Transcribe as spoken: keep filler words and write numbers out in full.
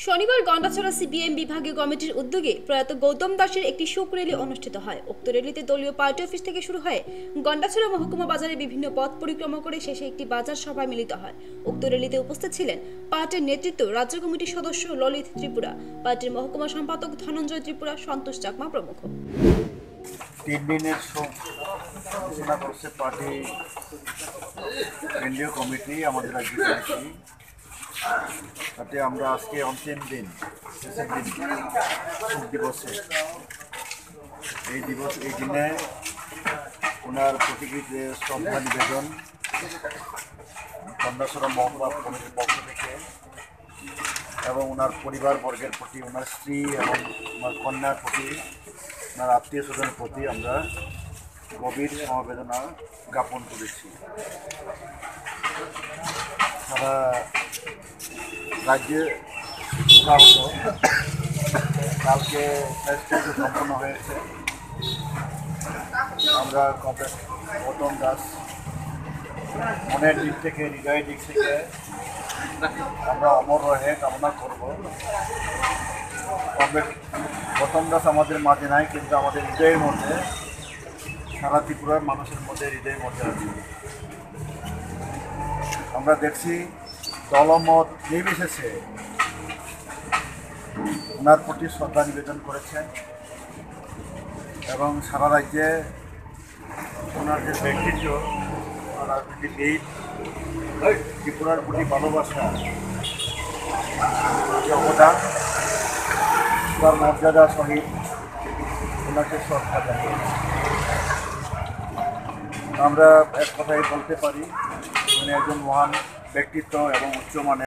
শনিবার গন্ডাছড়া সিপিএম বিভাগীয় কমিটির উদ্যোগে প্রয়াত গৌতম দাসের একটি শোক র্যালি অনুষ্ঠিত হয়। উক্ত র্যালিতে দলীয় পার্টি অফিস থেকে শুরু হয়ে গন্ডাছড়া মহকুমা বাজারে বিভিন্ন পথ পরিক্রমা করে শেষে একটি বাজার সভায় মিলিত হয়। উক্ত র্যালিতে উপস্থিত ছিলেন পার্টির নেতৃত্ব, রাজ্য কমিটির সদস্য ললিত ত্রিপুরা, পার্টির মহকুমা সম্পাদক ধনঞ্জয় ত্রিপুরা, সন্তোষ চাকমা প্রমুখ। তিন দিনের শোক ঘোষণা করছে পার্টি কেন্দ্রীয় কমিটি, আমাদের রাজ্য কমিটি। তাতে আমরা আজকে অন্তিম দিন, শেষের দিন শোক দিবসে, এই দিবস এই দিনে ওনার প্রতিকৃতিতে শ্রদ্ধা নিবেদন গন্ডাছড়া মহকুমা কমিটির পক্ষ থেকে এবং ওনার পরিবারবর্গের প্রতি, ওনার স্ত্রী এবং ওনার কন্যার প্রতি, ওনার আত্মীয় স্বজনের প্রতি আমরা গভীর সমবেদনা জ্ঞাপন করেছি। সারা রাজ্যে কালকে ফেস্টিভ্যাল সম্পন্ন হয়েছে। আমরা গৌতম দাস মনের দিক থেকে, হৃদয়ের দিক থেকে আমরা অমর রহে কামনা করব। গৌতম দাস আমাদের মাঝে নাই, কিন্তু আমাদের হৃদয়ের মধ্যে, সারা ত্রিপুরার মানুষের মধ্যে, হৃদয়ের মধ্যে আছে। আমরা দেখছি দলমত নির্বিশেষে ওনার প্রতি শ্রদ্ধা নিবেদন করেছেন এবং সারা রাজ্যে ওনার যে ব্যক্তিত্ব, রাজনীতিবিদ, ত্রিপুরার প্রতি ভালোবাসা, যে অবদান, তার মর্যাদা সহিত ওনাকে শ্রদ্ধা জানাই। আমরা এক কথায় বলতে পারি উনি একজন মহান ব্যক্তিত্ব এবং উচ্চমানের